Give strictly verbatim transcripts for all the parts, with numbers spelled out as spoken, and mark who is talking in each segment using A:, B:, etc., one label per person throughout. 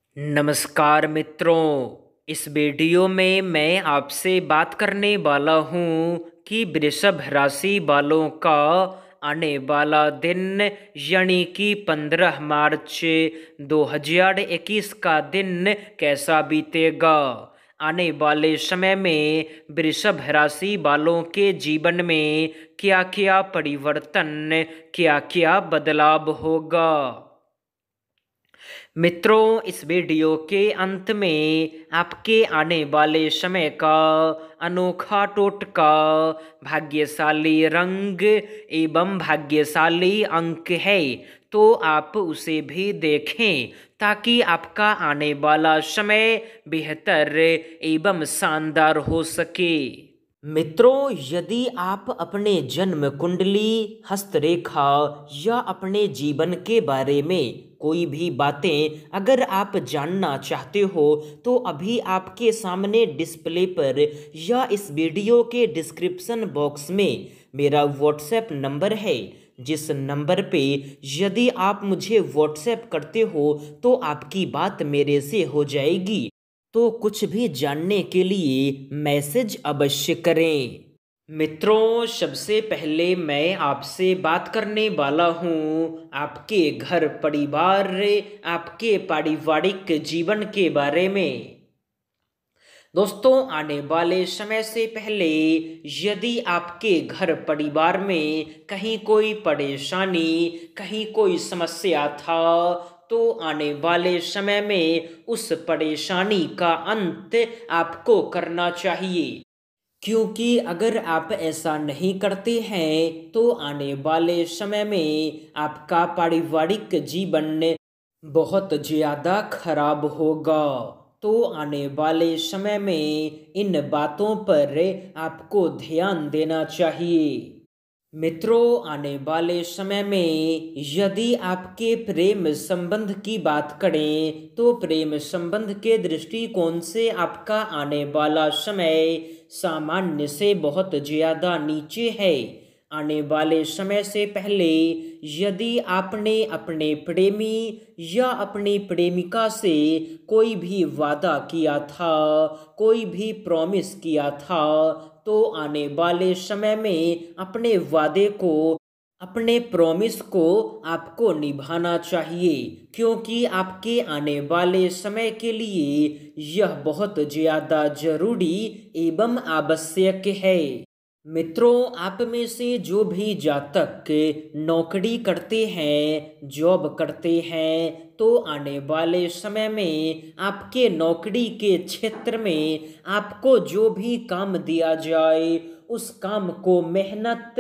A: नमस्कार मित्रों, इस वीडियो में मैं आपसे बात करने वाला हूँ कि वृषभ राशि वालों का आने वाला दिन यानी कि पंद्रह मार्च दो हज़ार इक्कीस का दिन कैसा बीतेगा। आने वाले समय में वृषभ राशि वालों के जीवन में क्या क्या परिवर्तन, क्या क्या बदलाव होगा। मित्रों, इस वीडियो के अंत में आपके आने वाले समय का अनोखा टोटका, भाग्यशाली रंग एवं भाग्यशाली अंक है, तो आप उसे भी देखें ताकि आपका आने वाला समय बेहतर एवं शानदार हो सके। मित्रों, यदि आप अपने जन्म कुंडली, हस्तरेखा या अपने जीवन के बारे में कोई भी बातें अगर आप जानना चाहते हो तो अभी आपके सामने डिस्प्ले पर या इस वीडियो के डिस्क्रिप्शन बॉक्स में मेरा व्हाट्सएप नंबर है, जिस नंबर पे यदि आप मुझे व्हाट्सएप करते हो तो आपकी बात मेरे से हो जाएगी। तो कुछ भी जानने के लिए मैसेज अवश्य करें। मित्रों, सबसे पहले मैं आपसे बात करने वाला हूँ आपके घर परिवार, आपके पारिवारिक जीवन के बारे में। दोस्तों, आने वाले समय से पहले यदि आपके घर परिवार में कहीं कोई परेशानी, कहीं कोई समस्या था, तो आने वाले समय में उस परेशानी का अंत आपको करना चाहिए। क्योंकि अगर आप ऐसा नहीं करते हैं तो आने वाले समय में आपका पारिवारिक जीवन बहुत ज़्यादा खराब होगा। तो आने वाले समय में इन बातों पर आपको ध्यान देना चाहिए। मित्रों, आने वाले समय में यदि आपके प्रेम संबंध की बात करें तो प्रेम संबंध के दृष्टिकोण से आपका आने वाला समय सामान्य से बहुत ज़्यादा नीचे है। आने वाले समय से पहले यदि आपने अपने प्रेमी या अपनी प्रेमिका से कोई भी वादा किया था, कोई भी प्रॉमिस किया था, तो आने वाले समय में अपने वादे को, अपने प्रॉमिस को आपको निभाना चाहिए, क्योंकि आपके आने वाले समय के लिए यह बहुत ज़्यादा जरूरी एवं आवश्यक है। मित्रों, आप में से जो भी जातक नौकरी करते हैं, जॉब करते हैं, तो आने वाले समय में आपके नौकरी के क्षेत्र में आपको जो भी काम दिया जाए उस काम को मेहनत,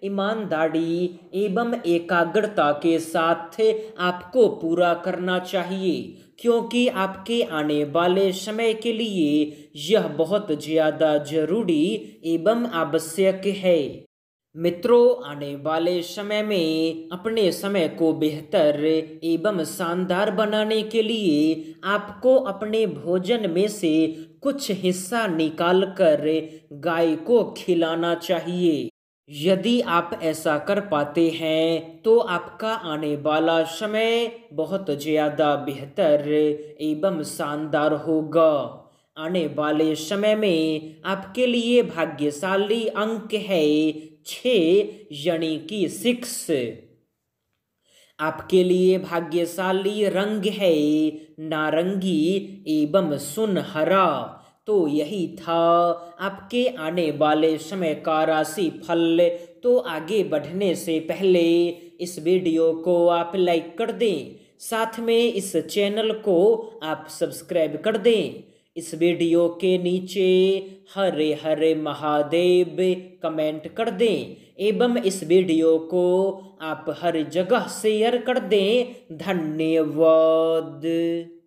A: ईमानदारी एवं एकाग्रता के साथ आपको पूरा करना चाहिए, क्योंकि आपके आने वाले समय के लिए यह बहुत ज़्यादा जरूरी एवं आवश्यक है। मित्रों, आने वाले समय में अपने समय को बेहतर एवं शानदार बनाने के लिए आपको अपने भोजन में से कुछ हिस्सा निकालकर गाय को खिलाना चाहिए। यदि आप ऐसा कर पाते हैं तो आपका आने वाला समय बहुत ज़्यादा बेहतर एवं शानदार होगा। आने वाले समय में आपके लिए भाग्यशाली अंक है छः यानी कि सिक्स। आपके लिए भाग्यशाली रंग है नारंगी एवं सुनहरा। तो यही था आपके आने वाले समय का राशि फल। तो आगे बढ़ने से पहले इस वीडियो को आप लाइक कर दें, साथ में इस चैनल को आप सब्सक्राइब कर दें। इस वीडियो के नीचे हरे हरे महादेव कमेंट कर दें एवं इस वीडियो को आप हर जगह शेयर कर दें। धन्यवाद।